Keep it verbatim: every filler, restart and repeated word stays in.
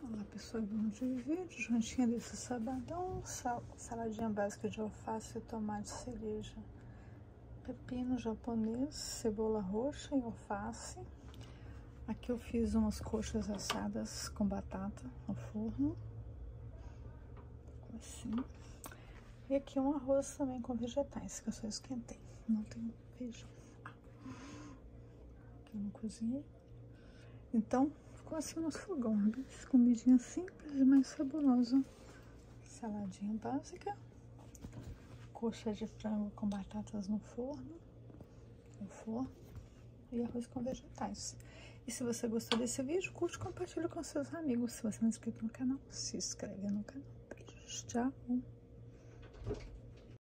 Olá pessoal, bom dia, vídeo, jantinha desse sabadão, sal, saladinha básica de alface, tomate, cereja, pepino japonês, cebola roxa e alface. Aqui eu fiz umas coxas assadas com batata no forno, assim. E aqui um arroz também com vegetais, que eu só esquentei, não tem feijão. Ah, aqui eu não cozinhei. Então, ficou assim no fogão, comidinha simples e mais saborosa. Saladinha básica, coxa de frango com batatas no forno, no forno e arroz com vegetais. E se você gostou desse vídeo, curte e compartilha com seus amigos. Se você não é inscrito no canal, se inscreve no canal. Beijos, tchau!